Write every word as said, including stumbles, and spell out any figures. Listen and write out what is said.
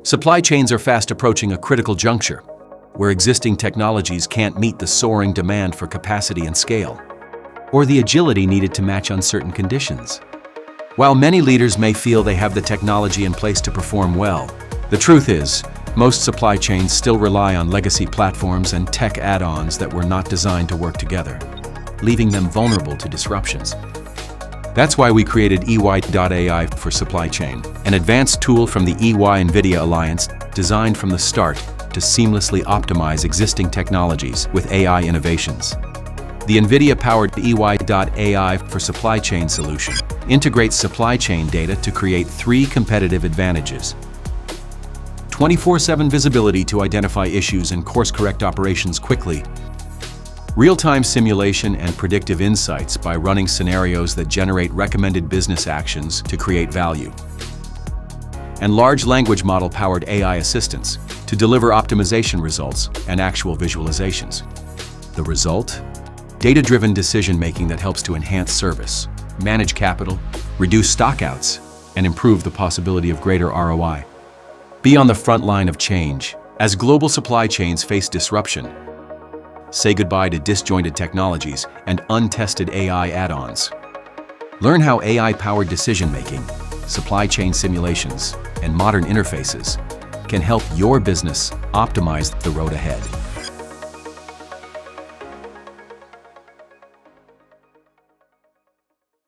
Supply chains are fast approaching a critical juncture, where existing technologies can't meet the soaring demand for capacity and scale, or the agility needed to match uncertain conditions. While many leaders may feel they have the technology in place to perform well, the truth is, most supply chains still rely on legacy platforms and tech add-ons that were not designed to work together, leaving them vulnerable to disruptions. That's why we created E Y dot A I for supply chain, an advanced tool from the E Y-NVIDIA Alliance designed from the start to seamlessly optimize existing technologies with A I innovations. The NVIDIA-powered E Y dot A I for supply chain solution integrates supply chain data to create three competitive advantages: twenty-four seven visibility to identify issues and course-correct operations quickly, real-time simulation and predictive insights by running scenarios that generate recommended business actions to create value, and large language model-powered A I assistance to deliver optimization results and actual visualizations. The result? Data-driven decision-making that helps to enhance service, manage capital, reduce stockouts, and improve the possibility of greater R O I. Be on the front line of change as global supply chains face disruption. Say goodbye to disjointed technologies and untested A I add-ons. Learn how A I-powered decision-making, supply chain simulations, and modern interfaces can help your business optimize the road ahead.